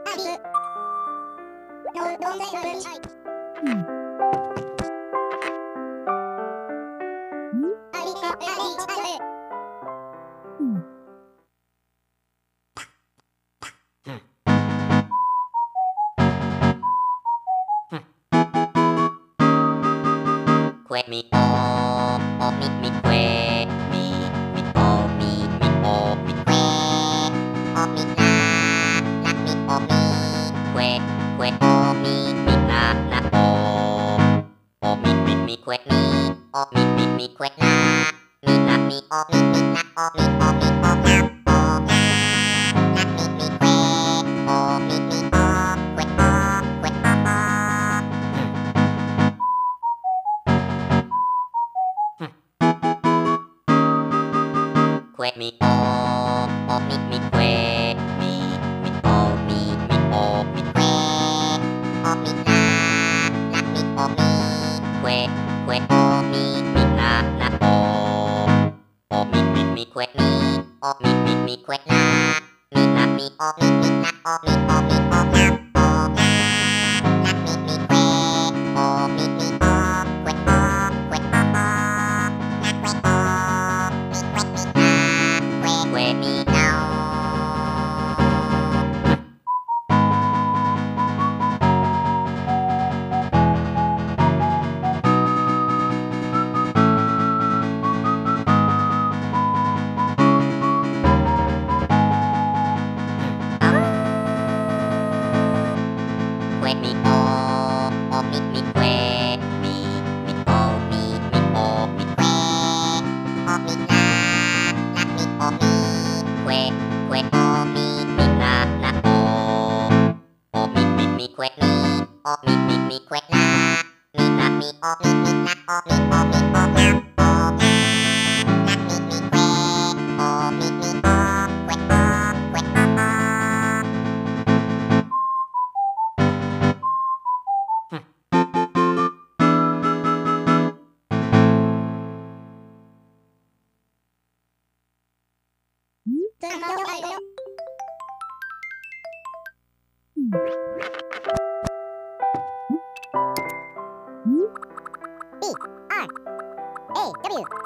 Mi o mi que mi o mi que o mi la mi o mi o mi la o mi que mi o mi que la mi o mi la o mi o mi o la o la mi que o mi o que mi o mi que mi o mi o mi que o mi la mi o mi o mi la o mi que mi o mi que la mi o mi la o mi o mi o la o la mi que o mi que mi now. Que mi o mi que mi o mi o mi que o mi la mi o mi o mi la o mi que mi o mi que la mi o mi la o mi o mi o la o la mi que o mi B-R-A-W